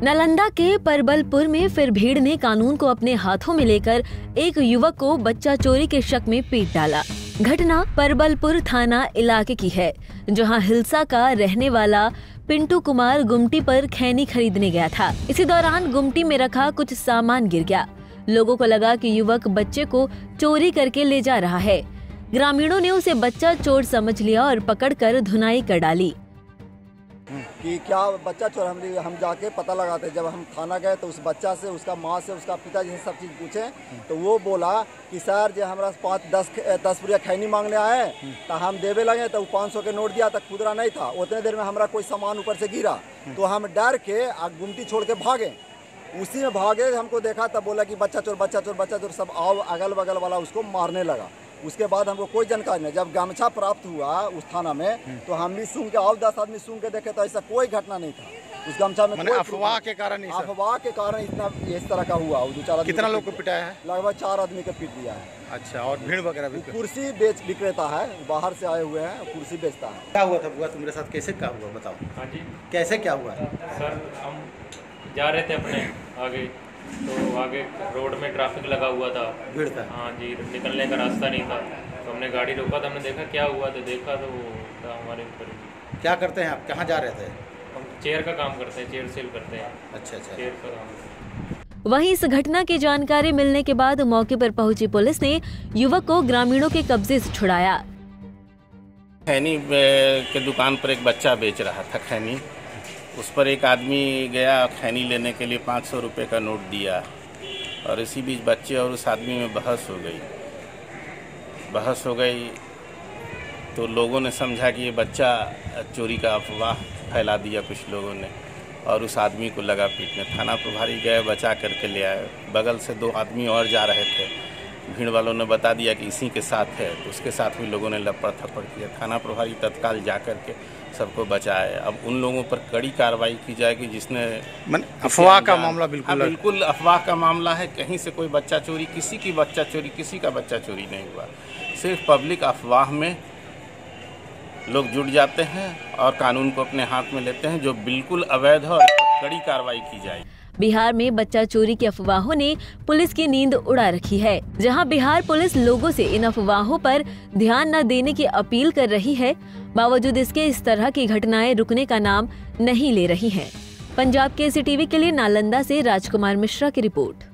नालंदा के परबलपुर में फिर भीड़ ने कानून को अपने हाथों में लेकर एक युवक को बच्चा चोरी के शक में पीट डाला। घटना परबलपुर थाना इलाके की है, जहां हिलसा का रहने वाला पिंटू कुमार गुमटी पर खैनी खरीदने गया था। इसी दौरान गुमटी में रखा कुछ सामान गिर गया। लोगों को लगा कि युवक बच्चे को चोरी करके ले जा रहा है। ग्रामीणों ने उसे बच्चा चोर समझ लिया और पकड़कर धुनाई कर डाली कि क्या बच्चा चोर। हम जाके पता लगाते। जब हम थाना गए तो उस बच्चा से, उसका माँ से, उसका पिताजी से सब चीज़ पूछे तो वो बोला कि सर जो हमारा 5-10 रुपया खैनी मांगने आए तो हम देवे लगे तो 500 के नोट दिया तक खुदरा नहीं था। उतने देर में हमारा कोई सामान ऊपर से गिरा तो हम डर के गुमटी छोड़ के भागे। उसी में भागे हमको देखा तब बोला कि बच्चा चोर बच्चा चोर बच्चा चोर। सब आओ अगल बगल वाला उसको मारने लगा। उसके बाद हमको कोई जानकारी नहीं। जब गमछा प्राप्त हुआ उस थाना में तो हम भी सुन के आओ 10 आदमी सुन के देखे तो ऐसा कोई घटना नहीं था। उस गमछा में अफवाह के कारण इतना इस तरह का हुआ। कितना लोग को पिटाया है? लगभग 4 आदमी को पीट दिया है। अच्छा, और भीड़ वगैरह भी? कुर्सी विक्रेता है, बाहर से आए हुए हैं, कुर्सी बेचता है। क्या हुआ था बुआ तुम्हारे साथ? कैसे क्या हुआ बताओ? हाँ जी, कैसे क्या हुआ? सर हम जा रहे थे अपने आगे, तो आगे रोड में ट्रैफिक लगा हुआ था, भीड़ था। हाँ जी, निकलने का रास्ता नहीं था तो हमने गाड़ी रोका था। हमने देखा क्या हुआ तो देखा तो वो था हमारे ऊपर। क्या करते हैं आप? कहाँ जा रहे थे? हम चेयर का काम करते हैं, चेयर सेल करते हैं। अच्छा, चेयर का काम। वहीं इस घटना की जानकारी मिलने के बाद मौके पर पहुंची पुलिस ने युवक को ग्रामीणों के कब्जे से छुड़ाया। खैनी के दुकान पर एक बच्चा बेच रहा था खैनी। उस पर एक आदमी गया खैनी लेने के लिए 500 रुपये का नोट दिया और इसी बीच बच्चे और उस आदमी में बहस हो गई तो लोगों ने समझा कि ये बच्चा चोरी का अफवाह फैला दिया कुछ लोगों ने और उस आदमी को लगा पीटने। थाना प्रभारी गए, बचा करके ले आए। बगल से 2 आदमी और जा रहे थे। भीड़ वालों ने बता दिया कि इसी के साथ है तो उसके साथ भी लोगों ने लपड़ थप्पड़ किया। थाना प्रभारी तत्काल जा कर के सबको बचाए। अब उन लोगों पर कड़ी कार्रवाई की जाएगी जिसने अफवाह का मामला बिल्कुल अफवाह का मामला है। कहीं से कोई बच्चा चोरी, किसी की बच्चा चोरी, किसी का बच्चा चोरी नहीं हुआ। सिर्फ पब्लिक अफवाह में लोग जुट जाते हैं और कानून को अपने हाथ में लेते हैं, जो बिल्कुल अवैध है और इस पर कड़ी कार्रवाई की जाएगी। बिहार में बच्चा चोरी की अफवाहों ने पुलिस की नींद उड़ा रखी है। जहां बिहार पुलिस लोगों से इन अफवाहों पर ध्यान न देने की अपील कर रही है, बावजूद इसके इस तरह की घटनाएं रुकने का नाम नहीं ले रही हैं। पंजाब केसरी टीवी के लिए नालंदा से राजकुमार मिश्रा की रिपोर्ट।